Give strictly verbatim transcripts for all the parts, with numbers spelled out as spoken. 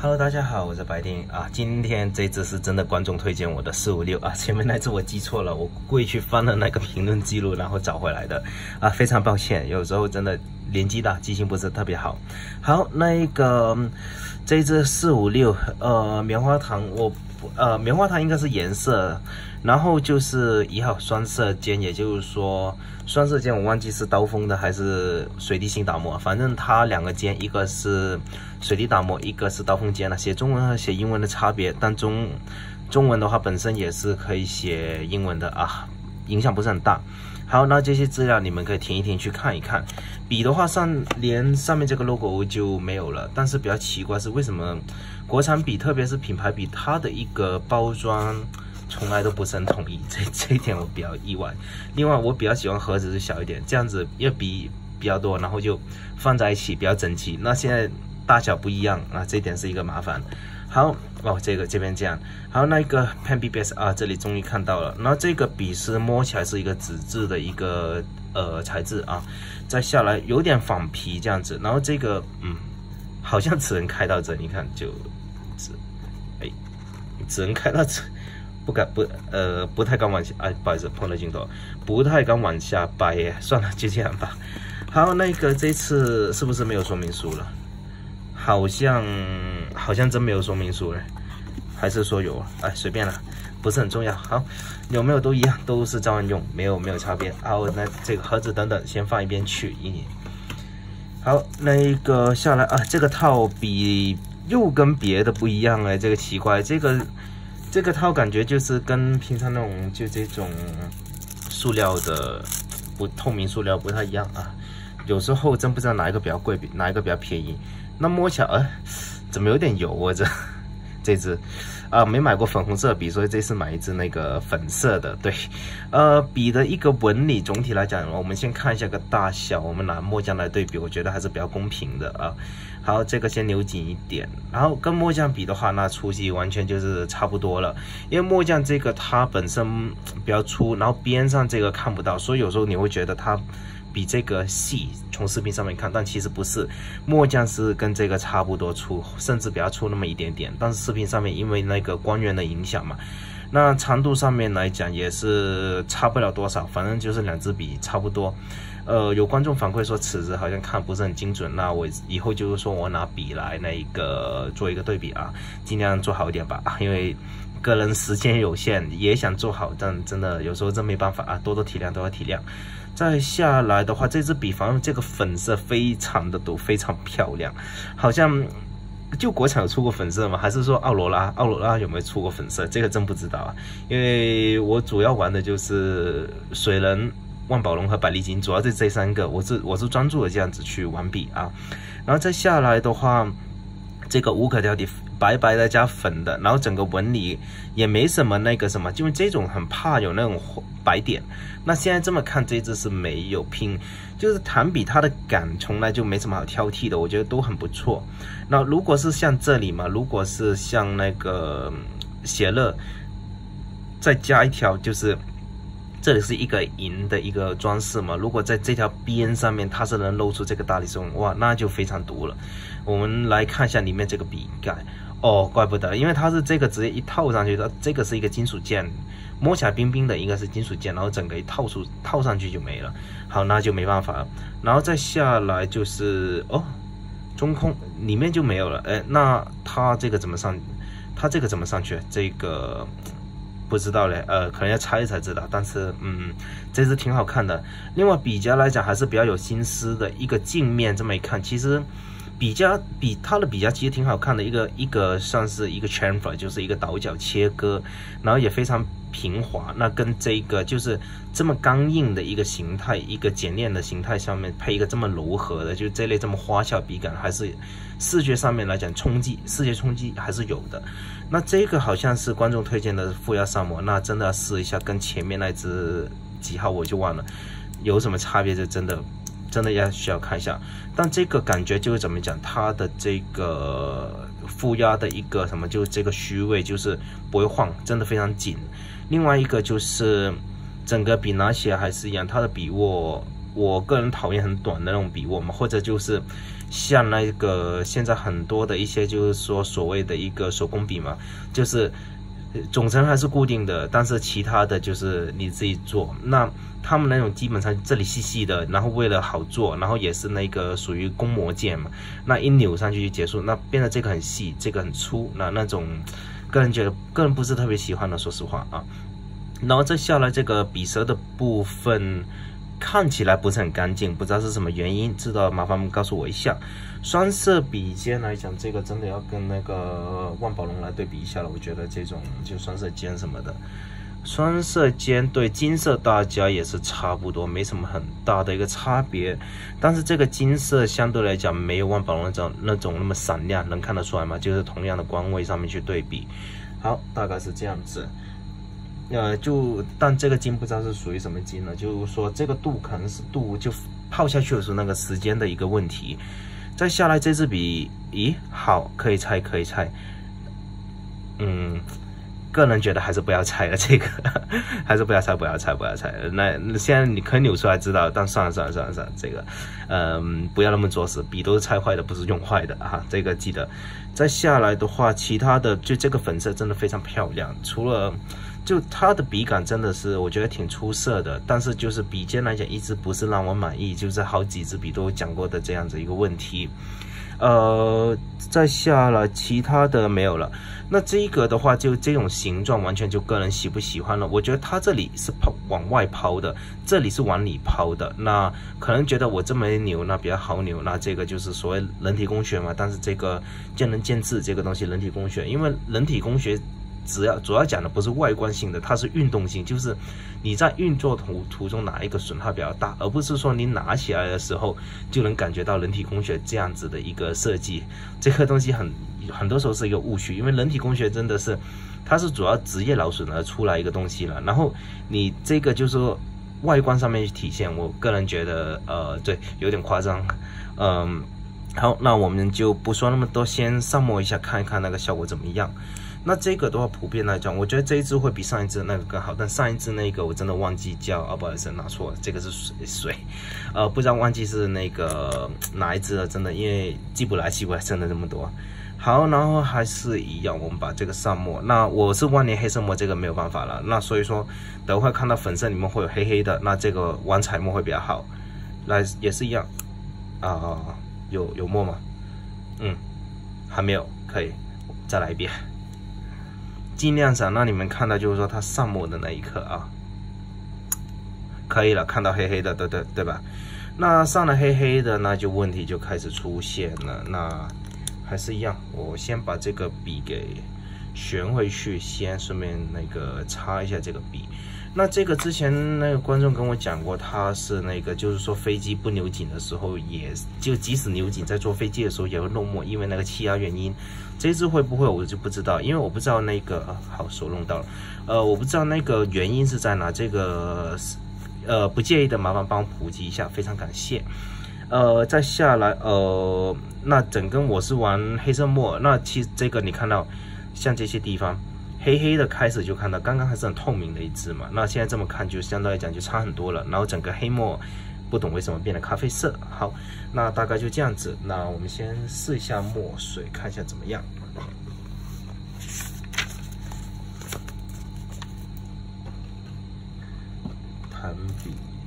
Hello， 大家好，我是白丁啊。今天这支是真的观众推荐我的四五六啊，前面那支我记错了，我故意去翻了那个评论记录，然后找回来的啊，非常抱歉，有时候真的年纪大，记性不是特别好。好，那个这支四五六呃棉花糖，我呃棉花糖应该是颜色，然后就是一号双色尖，也就是说双色尖我忘记是刀锋的还是水滴型打磨，反正它两个尖，一个是水滴打磨，一个是刀锋尖了。写中文和写英文的差别，但中中文的话本身也是可以写英文的啊，影响不是很大。好，那这些资料你们可以停一停去看一看。笔的话上连上面这个 logo 就没有了，但是比较奇怪是为什么国产笔，特别是品牌笔，它的一个包装从来都不是很统一，这这一点我比较意外。另外，我比较喜欢盒子是小一点，这样子因为笔比较多，然后就放在一起比较整齐。那现在大小不一样啊，这一点是一个麻烦。好哦，这个这边这样。好，那一个 Pen B B S 啊，这里终于看到了。然后这个笔是摸起来是一个纸质的一个呃材质啊，再下来有点仿皮这样子。然后这个嗯，好像只能开到这，你看就只哎，只能开到这。不敢不呃不太敢往下，哎，不好意思碰了镜头，不太敢往下掰耶，算了就这样吧。好，那个这次是不是没有说明书了？好像好像真没有说明书了，还是说有？哎，随便了，不是很重要。好，有没有都一样，都是照样用，没有没有差别。好，那这个盒子等等先放一边去。好，那个下来啊，这个套比又跟别的不一样哎，这个奇怪，这个。这个套感觉就是跟平常那种就这种塑料的不透明塑料不太一样啊，有时候真不知道哪一个比较贵，哪一个比较便宜。那摸起来，呃，怎么有点油啊？这这支啊，没买过粉红色笔，所以这次买一支那个粉色的。对，呃，笔的一个纹理总体来讲，我们先看一下个大小，我们拿墨浆来对比，我觉得还是比较公平的啊。好，这个先扭紧一点，然后跟墨浆比的话，那粗细完全就是差不多了。因为墨浆这个它本身比较粗，然后边上这个看不到，所以有时候你会觉得它比这个细，从视频上面看，但其实不是。墨浆是跟这个差不多粗，甚至比较粗那么一点点，但是视频上面因为那个光源的影响嘛，那长度上面来讲也是差不了多少，反正就是两支笔差不多。呃，有观众反馈说尺子好像看不是很精准，那我以后就是说我拿笔来那一个做一个对比啊，尽量做好一点吧，因为个人时间有限，也想做好，但真的有时候真没办法啊，多多体谅，多多体谅。再下来的话，这支笔反正这个粉色非常的多，非常漂亮，好像就国产有出过粉色吗？还是说奥罗拉？奥罗拉有没有出过粉色？这个真不知道啊，因为我主要玩的就是水人、万宝龙和百利金，主要是这三个，我是我是专注的这样子去玩笔啊。然后再下来的话，这个无可挑剔，白白的加粉的，然后整个纹理也没什么那个什么，因为这种很怕有那种白点。那现在这么看，这支是没有拼，就是弹笔它的感从来就没什么好挑剔的，我觉得都很不错。那如果是像这里嘛，如果是像那个写乐，再加一条就是。这里是一个银的一个装饰嘛，如果在这条边上面它是能露出这个大理石纹，哇，那就非常毒了。我们来看一下里面这个笔盖，哦，怪不得，因为它是这个直接一套上去的，这个是一个金属件，摸起来冰冰的，应该是金属件，然后整个一套出套上去就没了。好，那就没办法了。然后再下来就是哦，中空里面就没有了，哎，那它这个怎么上？它这个怎么上去？这个。不知道嘞，呃，可能要拆一才知道。但是，嗯，这支挺好看的。另外，笔夹来讲还是比较有心思的。一个镜面这么一看，其实笔夹比它的笔夹其实挺好看的。一个一个算是一个 chamfer， 就是一个倒角切割，然后也非常平滑。那跟这个就是这么刚硬的一个形态，一个简练的形态上面配一个这么柔和的，就这类这么花俏笔感，还是视觉上面来讲冲击，视觉冲击还是有的。那这个好像是观众推荐的负压砂膜，那真的要试一下，跟前面那只几号我就忘了有什么差别，就真的真的要需要看一下。但这个感觉就是怎么讲，它的这个负压的一个什么，就是这个虚位就是不会晃，真的非常紧。另外一个就是整个笔拿起来还是一样，它的笔握我个人讨厌很短的那种笔握嘛，或者就是像那个现在很多的一些就是说所谓的一个手工笔嘛，就是总成还是固定的，但是其他的就是你自己做。那他们那种基本上这里细细的，然后为了好做，然后也是那个属于工模件嘛，那一扭上去就结束，那变得这个很细，这个很粗，那那种个人觉得个人不是特别喜欢的，说实话啊。然后再下来这个笔舌的部分看起来不是很干净，不知道是什么原因，知道麻烦告诉我一下。双色笔尖来讲，这个真的要跟那个万宝龙来对比一下了，我觉得这种就双色尖什么的。双色尖对金色大家也是差不多，没什么很大的一个差别，但是这个金色相对来讲没有万宝龙那种那种那么闪亮，能看得出来吗？就是同样的光位上面去对比，好，大概是这样子。呃，就但这个金不知道是属于什么金呢？就是说这个度可能是度就泡下去的时候那个时间的一个问题。再下来这支笔，咦，好，可以拆，可以拆，嗯。个人觉得还是不要拆了，这个还是不要拆，不要拆，不要拆。那现在你可以扭出来知道，但算了算了算了算了，这个，嗯，不要那么作死，笔都是拆坏的，不是用坏的啊，这个记得。再下来的话，其他的就这个粉色真的非常漂亮，除了就它的笔感真的是我觉得挺出色的，但是就是笔尖来讲一直不是让我满意，就是好几支笔都有讲过的这样子一个问题。呃，再下来其他的没有了。那这一个的话，就这种形状完全就个人喜不喜欢了。我觉得它这里是抛往外抛的，这里是往里抛的。那可能觉得我这么扭，那比较好扭。那这个就是所谓人体工学嘛。但是这个见仁见智，这个东西人体工学，因为人体工学只要主要讲的不是外观性的，它是运动性，就是你在运作途途中哪一个损耗比较大，而不是说你拿起来的时候就能感觉到人体工学这样子的一个设计。这个东西很很多时候是一个误区，因为人体工学真的是它是主要职业劳损而出来一个东西了，然后你这个就是说外观上面去体现，我个人觉得呃对有点夸张，嗯，好，那我们就不说那么多，先上墨一下看一看那个效果怎么样。那这个的话，普遍来讲，我觉得这一支会比上一支那个更好，但上一支那个我真的忘记叫，啊，不好意思，拿错了，这个是水水，呃，不知道忘记是那个哪一支了，真的，因为记不来，记不来，真的这么多。好，然后还是一样，我们把这个上墨，那我是万年黑色墨，这个没有办法了，那所以说等会看到粉色里面会有黑黑的，那这个玩彩墨会比较好。来，也是一样，啊、呃，有有墨吗？嗯，还没有，可以，再来一遍。尽量想让你们看到，就是说它上墨的那一刻啊，可以了，看到黑黑的，对对对吧？那上了黑黑的，那就问题就开始出现了。那还是一样，我先把这个笔给旋回去，先顺便那个擦一下这个笔。那这个之前那个观众跟我讲过，他是那个就是说飞机不扭紧的时候，也就即使扭紧，在坐飞机的时候也会漏墨，因为那个气压原因。这一支会不会我就不知道，因为我不知道那个、啊、好手弄到了，呃，我不知道那个原因是在哪。这个呃不介意的，麻烦帮我普及一下，非常感谢。呃，再下来呃，那整根我是玩黑色墨，那其实这个你看到像这些地方。黑黑的开始就看到，刚刚还是很透明的一支嘛，那现在这么看就相对来讲就差很多了。然后整个黑墨不懂为什么变得咖啡色。好，那大概就这样子。那我们先试一下墨水，看一下怎么样。弹笔。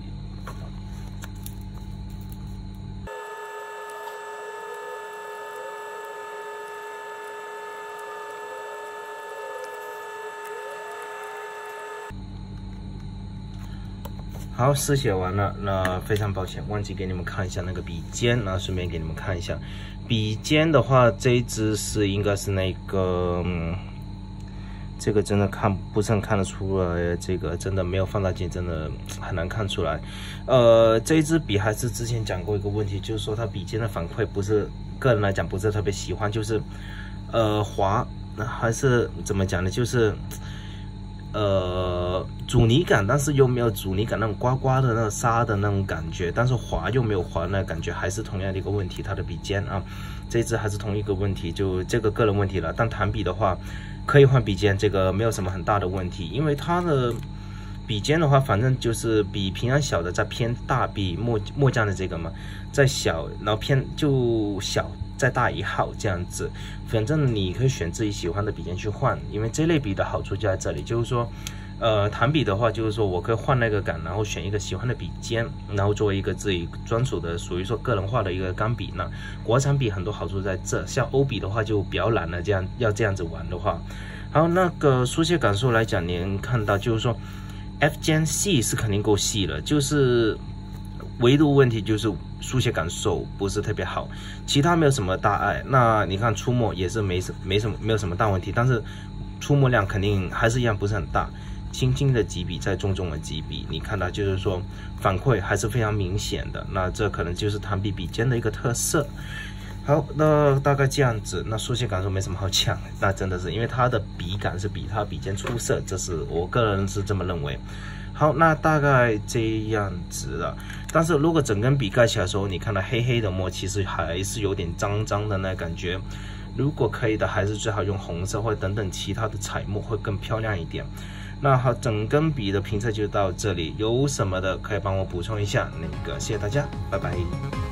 好，试写完了，那非常抱歉，忘记给你们看一下那个笔尖，那顺便给你们看一下笔尖的话，这一支是应该是那个，嗯、这个真的看不是很看得出来，这个真的没有放大镜，真的很难看出来。呃，这一支笔还是之前讲过一个问题，就是说它笔尖的反馈不是个人来讲不是特别喜欢，就是呃滑，还是怎么讲呢？就是。呃，阻尼感，但是又没有阻尼感那种刮刮的那种沙的那种感觉，但是滑又没有滑那感觉，还是同样的一个问题。它的笔尖啊，这支还是同一个问题，就这个个人问题了。但弹笔的话，可以换笔尖，这个没有什么很大的问题，因为它的笔尖的话，反正就是比平安小的再偏大，比墨墨酱的这个嘛再小，然后偏就小再大一号这样子。反正你可以选自己喜欢的笔尖去换，因为这类笔的好处就在这里，就是说。呃，弹笔的话，就是说我可以换那个杆，然后选一个喜欢的笔尖，然后作为一个自己专属的，属于说个人化的一个钢笔呢。国产笔很多好处在这，像欧笔的话就比较难了，这样要这样子玩的话，还有那个书写感受来讲，你能看到就是说 F 尖细是肯定够细了，就是唯独问题就是书写感受不是特别好，其他没有什么大碍。那你看出墨也是没什没什么没有什么大问题，但是出墨量肯定还是一样不是很大。轻轻的几笔，再重重的几笔，你看到就是说反馈还是非常明显的。那这可能就是弹笔笔尖的一个特色。好，那大概这样子，那书写感受没什么好讲，那真的是因为它的笔感是比它笔尖出色，这是我个人是这么认为。好，那大概这样子了。但是如果整根笔盖起来的时候，你看到黑黑的墨，其实还是有点脏脏的那感觉。如果可以的，还是最好用红色或者等等其他的彩墨会更漂亮一点。那好，整根笔的评测就到这里，有什么的可以帮我补充一下，那个谢谢大家，拜拜。